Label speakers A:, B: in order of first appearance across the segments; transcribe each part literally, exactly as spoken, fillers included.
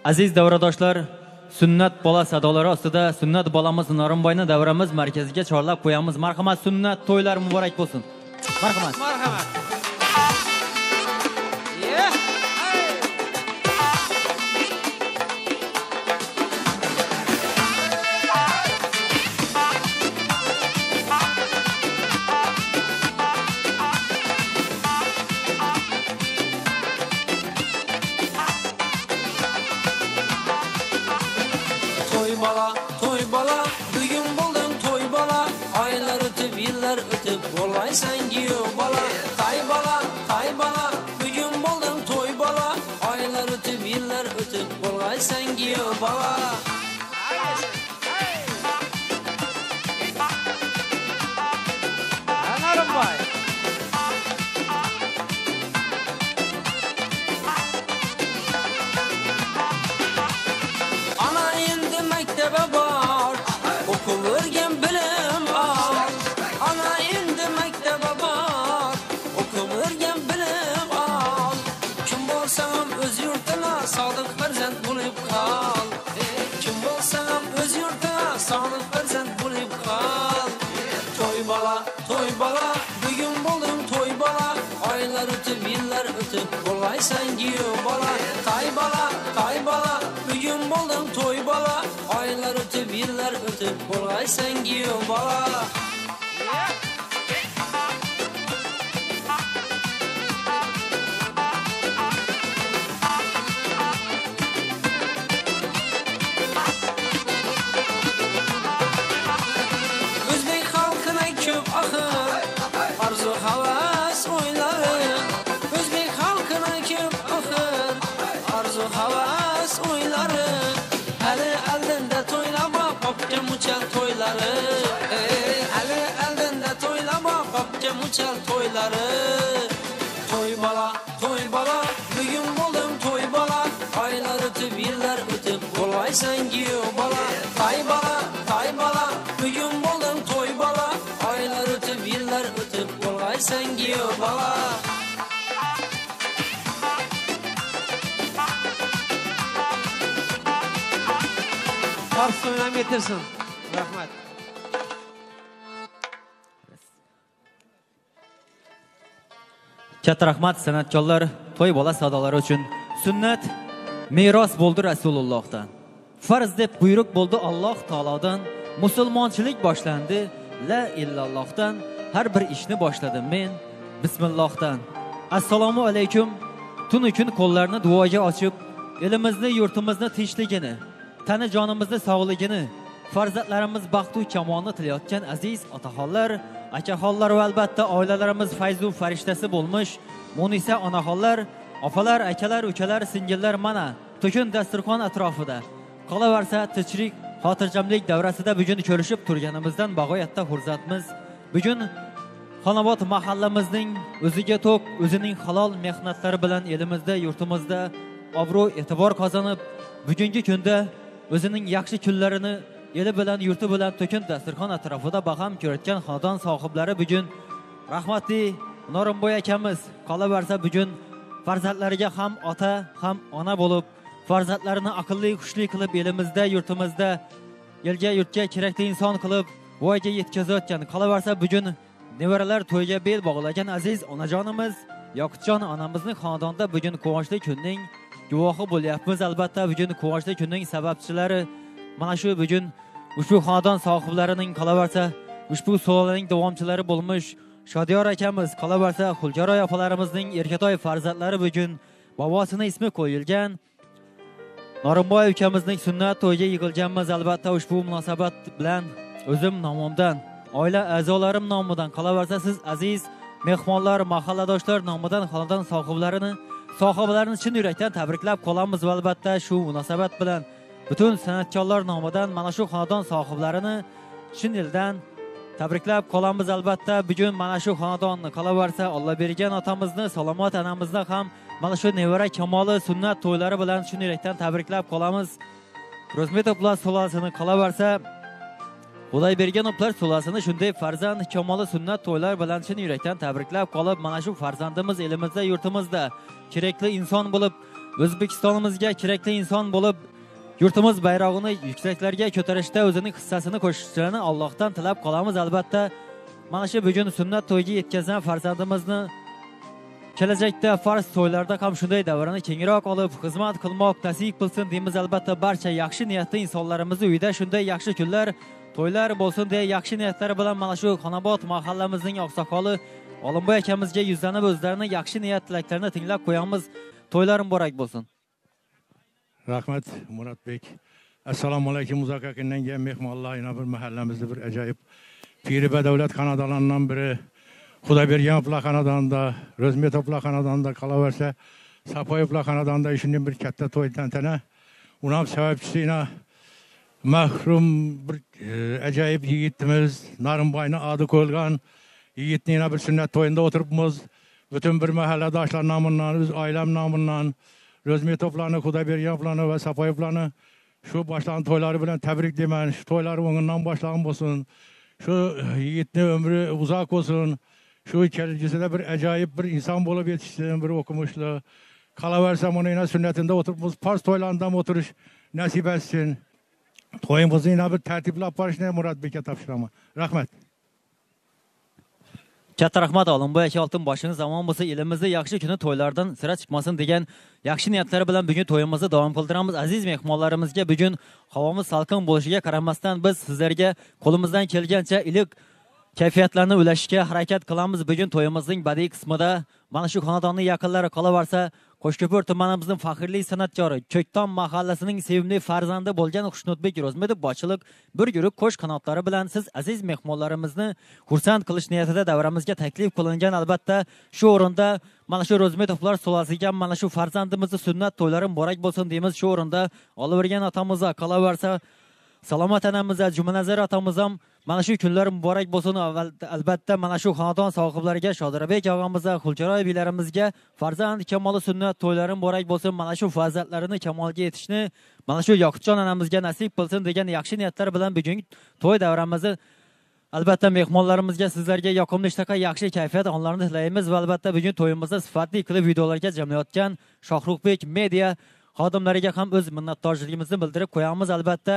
A: Aziz davradoshlar, sunnat bola sadolari ostida sunnat bolamiz Norimboyni davramiz markaziga chorlab qo'yamiz. Marhamat, sunnat to'ylar muborak bo'lsin. Marhamat.
B: Marhamat. Toy bala, toy bala, bugün buldum toy bala. Aylar ötüp, yıllar ötüp, olaysan giyo bala. Tay bala, tay bala, bugün buldum toy bala. Aylar ötüp, yıllar ötüp, olaysan giyo bala. Anarım vay. Ana endi mektebe bar, okuvergen bilim al. Ana endi mektebe bar, okuvergen bilim al. Kim bolsam öz yurtuna sadık farzand bo'lib qal. Kim bolsam öz yurtuna sadık farzand bo'lib qal. Toy bala, toy bala, bugün buldum toy bala. Aylar ötüp, yıllar ötüp, olaysan giyo bala. Tay bala, tay bala, bugün buldum toy bala. Aylar ötüp, yıllar ötüp, olaysan giyo bala. Özbek halkına köp ahır, arzu havas oyları. Özbek halkına köp ahır, arzu havas oyları. Ali eldinde toylama, kopça muçal toyları. Ali eldinde toylama, kopça muçal toyları. Toy bala, toy bala, bugün buldum toy bala. Aylar ötüp, yıllar ötüp, olaysan giyo bala. Tay bala, tay bala, bugün buldum toy bala. Aylar ötüp, yıllar ötüp, olaysan giyo bala. Karşı oynam getirsin. Rahmet.
A: Katta rahmat san'atkorlar to'y bola sadolari uchun. Sunnat meros bo'ldi Rasulullohdan. Farz deb buyruq bo'ldi Alloh taolodan. Musulmonchilik boshlandi la illallohdan. Har bir ishni boshladim men bismillohdan. Assalomu alaykum. Tun kun qo'llarni duoga ochib, elimizni, yurtimizni tinchligini, tana jonimizni sog'ligini, farzandlarimiz baxtu kamonni tilayotgan aziz otaxonlar, akaxonlar va albatta oilalarimiz fayzu farishtasi bo'lmish Munisa onaxonlar, opalar, akalar, ukalar, singillar mana to'kin dasturxon atrofida qolaversa tinchlik, xotirjamlik davrasida bugun ko'rishib turganimizdan bag'oyatda xursandmiz. Bugun Xonobod mahallamizning o'ziga to'q, o'zining halol mehnatlari bilan elimizda, yurtimizda obro' e'tibor qozonib, bugungi kunda o'zining yaxshi kunlarini eli bilan, yurti bilan to'kin dasturxon atrofida baham ko'rayotgan xonadon sohiblari bugun rahmatli Norimboy akamiz qolaversa bugun farzandlariga ham ota, ham ona bo'lib, farzandlarini aqlli, xushli qilib elimizda, yurtimizda elga, yurtga kerakli inson qilib voyaga yetkazayotgan qolaversa bugun nevaralar to'yga bel bog'lagan aziz onajonimiz Yoqutjon onamizning xonadonda bugun quvonchli kunning guvohi bo'lyapmiz. Albatta bugun quvonchli kunning sababchilari mana shu bugun ushbu xonadon sohiblarining qolaversa ushbu sulolaning davomchilari bo'lmish Shodiyor akamiz, qolaversa Xuljaroy opalarimizning erkatoy farzandlari bugun bobosining ismi qo'yilgan. Norimboy ukamizning sunnat to'yiga yig'ilganmiz. Albatta ushbu munosabat bilan o'zim nomimdan, oila a'zolarim nomidan, qolaversa siz aziz mehmonlar, mahalladoshlar nomidan xonadon sohiblarini, sohiblarini chin yurakdan tabriklab qolamiz va albatta shu munosabat bilan butun san'atkorlar nomidan mana shu xonadon sohiblarini chin dildan tabriklab qolamiz. Albatta bugun mana shu xonadonni qolaversa Alloh bergan otamizni, salomat anamizni ham mana shu nevara kamoli sunnat to'ylari bilan chin yurakdan tabriklab qolamiz. Ro'zmetovlar sulosini qolaversa Xudoy bergan oplar sulasini shunday farzand kamoli sunnat to'ylar bilan chin yurakdan tabriklab qolib, mana shu farzandimiz elimizda, yurtimizda kerakli inson bo'lib O'zbekistonimizga kerakli inson bo'lib, yurtimiz bayrog'ini yuksaklarga ko'tarishda o'zining hissasini qo'shishlarini Allohdan tilab qolamiz. Albatta, mana shu bugun sunnat to'yiga yetkazgan farzandimizni kelajakda farz to'ylarda ham shunday davrani kengroq olib xizmat qilmoq nasib qilsin deymiz. Albatta, barcha yaxshi niyatli insonlarimizni uyida shunday yaxshi kunlar, to'ylar bo'lsin deya yaxshi niyatlari bilan mana shu Xonobod mahallamizning oqsoqoli Olimboy akamizga yuzlanib o'zlarining yaxshi niyat tilaklarini tinglab qo'yamiz. To'ylar muborak bo'lsin.
C: Rahmat Muratbek. Assalomu alaykum muzokaradan kelgan mehmonlar, yana bir mahallamizda bir ajoyib Piri Badavlat xonadonlaridan biri Xudoberganov xonadonida, Ro'zmetov xonadonida qolaversa, Sapoyev xonadonida shunday bir katta to'y tantana. Uni ham sababchisi mahrum bir e, ajoyib yigitimiz Narimboyni adi qo'yilgan yigitning bir sunnat to'yida o'tiribmiz. Bütün bir mahalladoshlar nomidan, biz oilam nomidan Ro'zmetovlarni, Xudoberganovlarni va Sapoyevlarni shu boshlagan to'ylari bilan tabriklayman. Shu to'ylar o'ng'indan boshlagan bo'lsin. Shu yigitning umri uzoq bo'lsin. Shu kelgusida bir ajoyib bir inson bo'lib yetishsin, bir o'qimishli. Qolaversa, mana yana sunnatida o'tiribmiz. Farz to'ylaridan o'tirish nasib etsin. To'yimizni yana bir tartiblab borishni Muratbekka topshiraman. Rahmat.
A: Katta rahmat Olimboy aka, oltin boshiniz zamon bo'lsa, elimizda yaxshi kuni to'ylardan sira chiqmasin degan yaxshi niyatlari bilan bugun to'yimizni davom qildiramiz. Aziz mehmonlarimizga bugun havomiz salqin bo'lishiga qaramasdan biz sizlarga qo'limizdan kelgancha iliq kayfiyatlarni ulashishga harakat qilamiz. Bugun to'yimizning badiiy qismida mana shu xonadonning yaqinlari qolaversa, Qo'shko'pir tumanimizning faxrli san'atkori, Ko'ktom mahallasining sevimli farzandi bo'lgan Xushnudbek Ro'zmetov boshchilik bir guruh qo'sh qanotlari bilan siz aziz mehmonlarimizni xursand qilish niyatida davramizga taklif qilingan. Albatta, shu o'rinda mana shu Ro'zmetovlar sulosiga mana shu farzandimizni sunnat to'ylari muborak bo'lsin deymiz. Shu o'rinda Olavergan otamizga qolaversa, Salomat anamiz, Jumanazar otamiz ham mana shu kunlar muborak bo'lsin. Albatta, mana shu xonadon sohiblariga, Shodirabek og'amizga, Xulcharoy bilarimizga farzand kamoli sunnat to'ylari muborak bo'lsin. Mana shu farzandlarini kamolga yetishni mana shu Yoqutjon onamizga nasib qilsin degan yaxshi niyatlar bilan bugun to'y davramizni albatta mehmonlarimizga, sizlarga yoqimli ishtaqa, yaxshi kayfiyat onlarini tilaymiz va albatta bugun to'yimizni sifatli qilib videolarga jamlayotgan Shohruxbek media xodimlariga ham o'z minnatdorchiligimizni bildirib qo'yamiz. Albatta,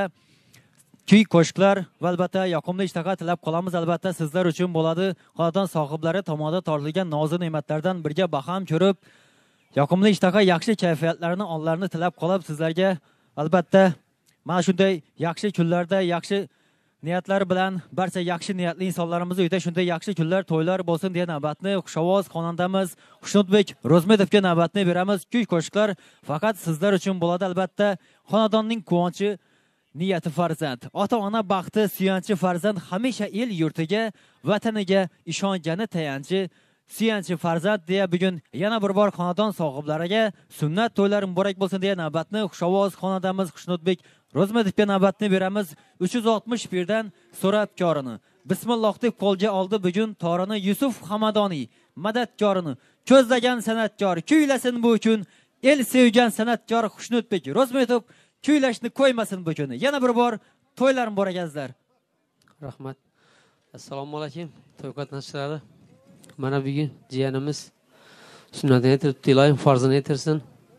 A: kuy qo'shiqlar va albatta yoqimli ishtaqa tilab qolamiz. Albatta sizlar uchun bo'ladi. Xonadon sohiblari tomonidan tortilgan nozi ne'matlardan birga baham ko'rib, yoqimli ishtaqa, yaxshi kayfiyatlarni onlarini tilab qolib sizlarga albatta mana shunday yaxshi kunlarda yaxshi niyatlar bilan barcha yaxshi niyatli insonlarimiz uyda shunday yaxshi kunlar, to'ylar bo'lsin deya navbatni xushovoz xonandamiz Xushnudbek Ro'zmetovga navbatni beramiz. Kuy qo'shiqlar faqat sizlar uchun bo'ladi. Albatta, xonadonning quvonchi, niyati farzand, ota-ona baxti suyanchi farzand, hamisha el yurtiga, vataniga ishongani tayanchi, suyanchi farzand deya bugun yana bir bor xonadon sohiblariga sunnat to'ylari muborak bo'lsin deya navbatni xushovoz xonandamiz Xushnudbek Ro'zmetovga navbatni beramiz. uch yuz oltmish birdan so'rab korini, bismilloh deb qo'lga oldi bugun torini Yusuf Hamadoniy, madadkorini, ko'zlagan san'atkor, kuylasin bu uchun el sevgan san'atkor Xushnudbek Ro'zmetov kuylashni qo'ymasin bu kuni. Yana bir bor to'ylar muborak azizlar.
D: Rahmat. Assalomu alaykum to'y qatnashchilari. Mana bugun jiyanimiz sunnatini aytiribdi, iloyim farzini aytirsin.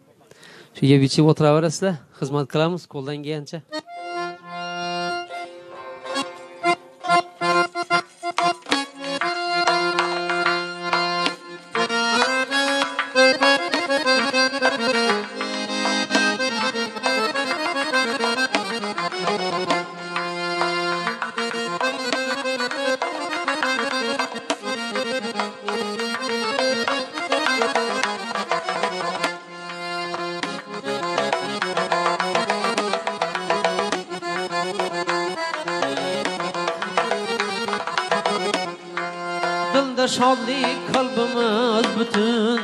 D: Shu yeb ichib o'tiraverasizlar, xizmat qilamiz qo'ldan kelgancha.
B: Şadlik kalbimiz bütün,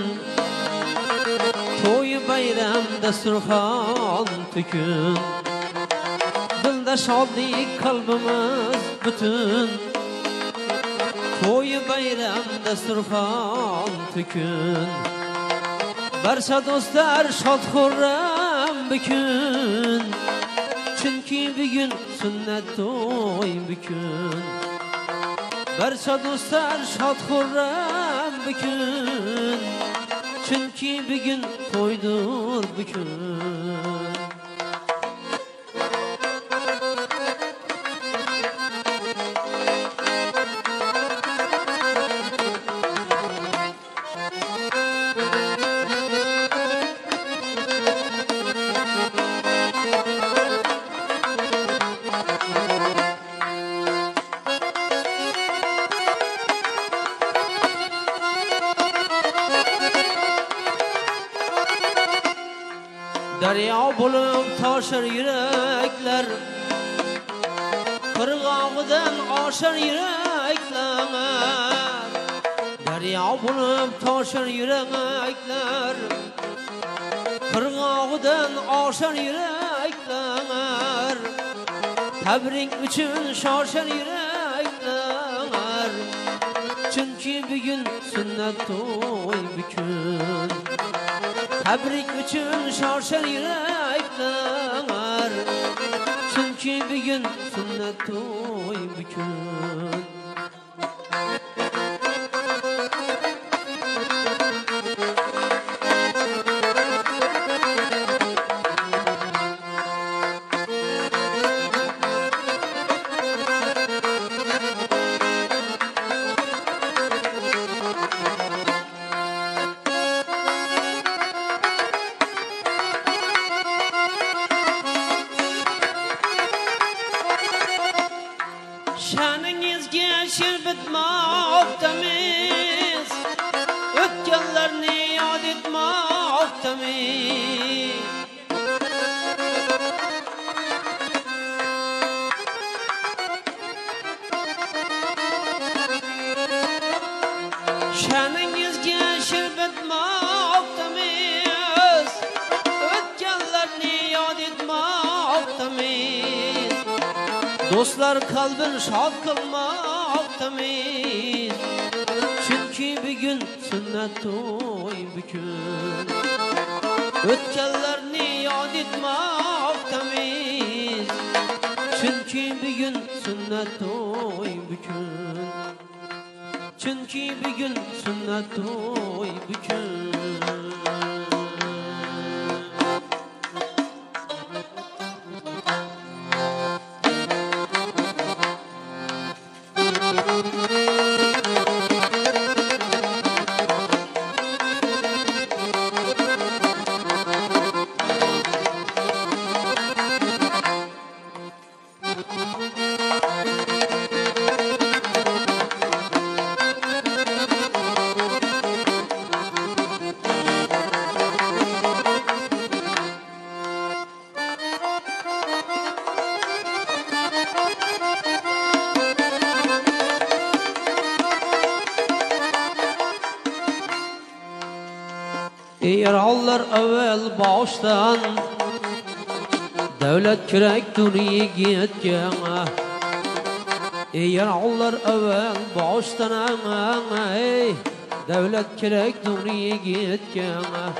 B: to'y bayram dasturxon tükün. Dilda şadlik kalbimiz bütün, to'y bayram dasturxon tükün. Barcha do'stlar shod xurram bukun, chunki bugun sunnat to'y bukun. Barcha do'stlar shod xurram bukun,
D: Çünkü bir gün toydur bu gün. Derya bulup taşır yürekler, kırgağıdan aşır yürekler. Derya bulup taşır yürekler, kırgağıdan aşır yürekler. Tebrik için şaşır yürekler. Çünkü bir gün sünnet toy bir gün. Tebrik için şarşar yürekler. Çünkü bir gün sünnet toy bir gün. Şaningizge şerbetmoqdamiz, o'tganlarni yod etmoqdamiz. Şaningizge şerbetmoqdamiz, o'tganlarni yod etmoqdamiz. Dostlar kalbin şad kılmaktamiz. Çünkü bir gün sünnet toy bir gün. Ötkenlerini yad etmaktamiz. Çünkü bir gün sünnet toy bir gün. Çünkü bir gün sünnet toy bir gün. Eğer Allah evvel baştan devlet kirek dünyaya gitken. Eğer Allah evvel baştan ey devlet kirek dünyaya gitken.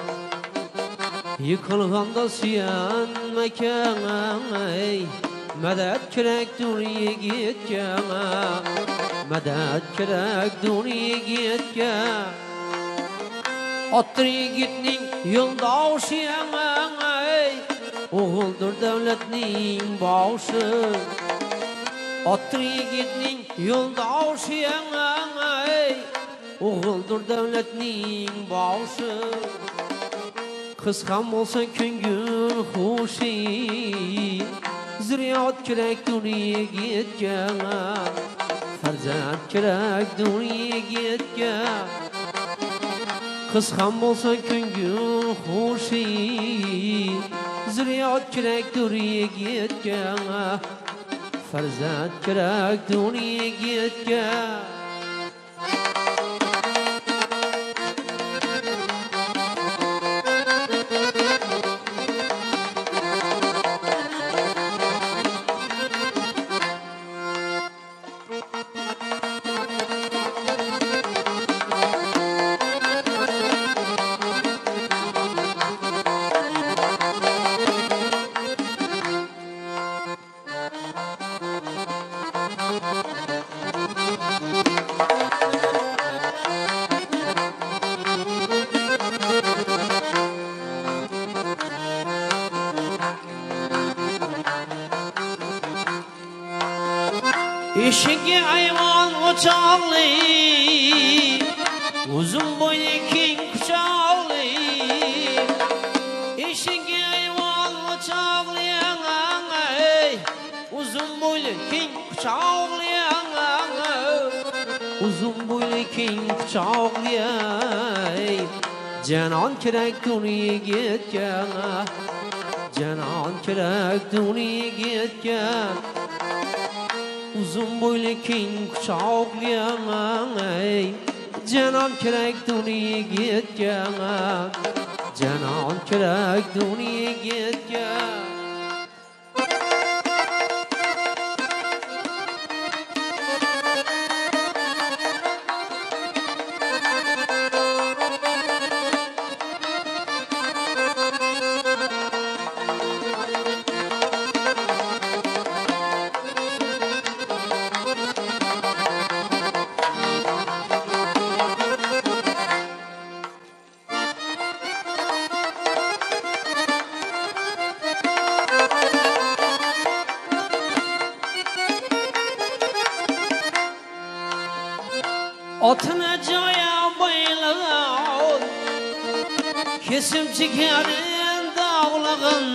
D: Yıkılganda suyan mekan ey medet kirek dünyaya gitken. Medet kirek dünyaya gitken. Attır yigitning yo'ldoshi ey o'g'ildir davlatning boshi. Attır yigitning yo'ldoshi ey o'g'ildir davlatning boshi. Qiz ham bo'lsa ko'ngil xushi, zurriyot kerak dunyoga yetgan. Farzand kerak dunyoga yetgan. Kız ham bolsa ko'ngil xushi, zurriyot kerak dunyoga yetgan. Farzand kerak dunyoga yetgan. Thank you.
B: Eşiğe ayvan uçaklı, uzun boylu keng kucaklı. Eşiğe ayvan uçaklı, uzun boylu keng kucaklı. Uzun boylu keng kucaklı, canan kerek dünyaya gitken, canan kerek dünyaya gitken. Uzun boylu keng kucaklı, canan kerek dünyaya gitken, canan kerek dünyaya gitken. Atına caya bayılağın, kesim çekerin dağlağın.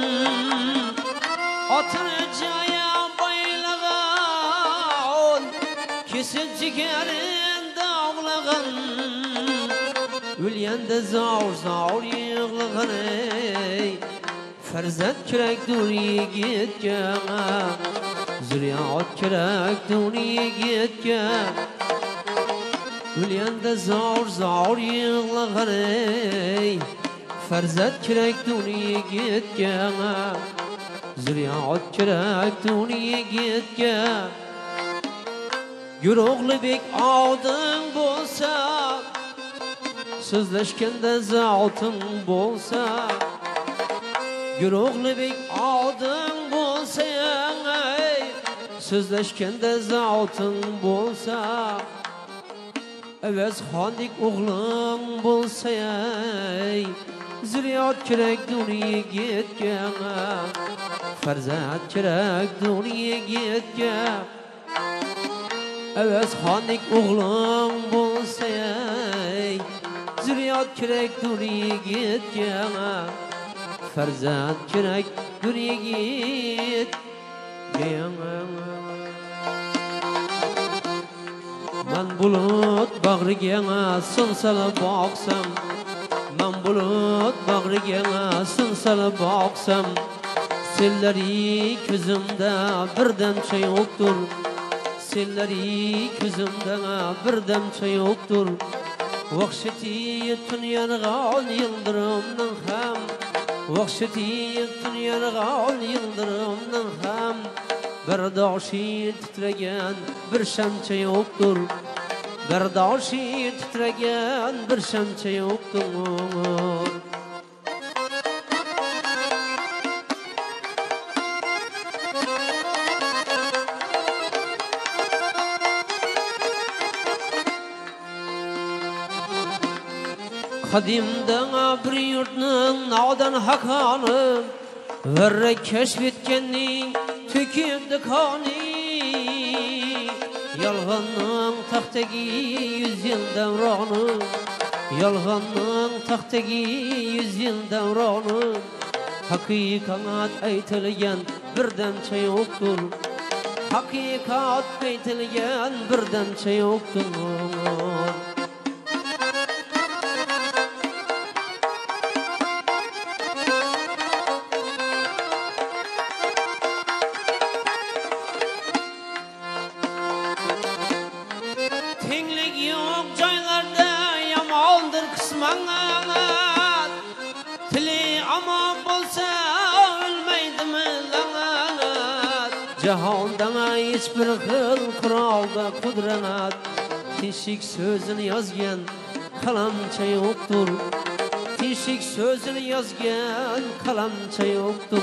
B: Atına caya bayılağın, kesim çekerin dağlağın. Üliyende zor zor yığılığın, ferzat kerek dünyaya gitken, zürriyat kerek dünyaya gitken. Üliyende zor zor yığılığın, ferzat kerek dünyaya gitken, zürriyat kerek dünyaya gitken. Güroğlu bek aldın bolsa, sözleşkende zatın bolsa. Güroğlu bek aldın bolsa, sözleşkende zatın bolsa. Evez handik oğlum bolsa, zürriyat kerek dünyaya gitken, ferzat kerek dünyaya gitken. Evez handik oğlum bolsa, zürriyat kerek dünyaya gitken, ferzat kerek dünyaya gitken. Man bulut bag'riga sinsalib boqsam, man bulut bag'riga sinsalib boqsam, senlari ko'zimda birdamcha yo'qdir, senlari ko'zimda birdamcha yo'qdir. Vahshati tunyarg'on yildirimning ham, vahshati tunyarg'on yildirimning ham. Bardoshi titragan bir shamcha yo'qdir, bardoshi titragan bir shamcha yo'qdir. Qadimda bir yurtning nodon hakoni, varra keşfetkenning töküldü kani. Yalğanın taxtagi yüz yıl devranı, yalğanın taxtagi yüz yıl devranı. Hakikat aytilgan birdamcha yo'qdir, hakikat aytilgan birdamcha yo'qdir. Tenglik yok joylarda yamondir qismanat, tili aman bo'lsa o'lmaydimi lanat. Jahonda hech bir xil qurolda qudrat, teshik so'zini yozgan qalamcha yo'qdir, teshik so'zini yozgan qalamcha yo'qdir.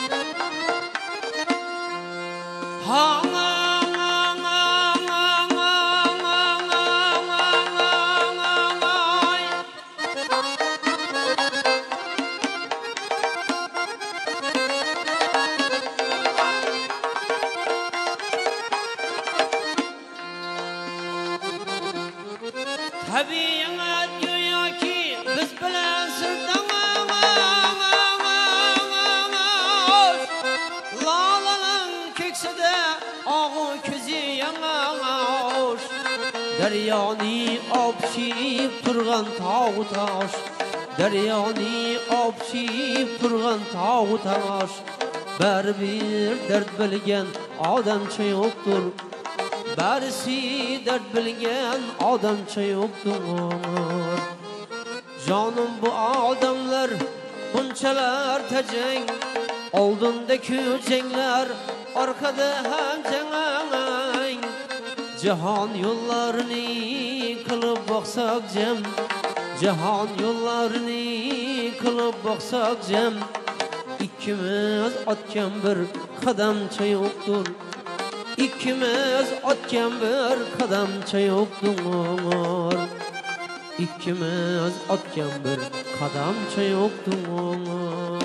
B: Ha Tabiat go'yoki biz bilan sirdamoq. Lolaning ko'ksida og'u ko'zi yangosh. Daryoni opchib turgan tog' tosh. Daryoni opchib turgan tog' tosh. Baribir dard bilgan odamcha yo'qdir. Barisi dard bilgan odamcha yo'qdir. Jonim bu odamlar bunchalar tajang. Oldinda ko'janglar, orqada ham jang. Jahon yo'llarini qilib boqsak jam. Jahon yo'llarini qilib boqsak jam. İkimiz otgan bir qadamcha yo'qdir. İkimiz otgan bir qadamcha yo'qdir. İkimiz otgan bir qadamcha yo'qdir.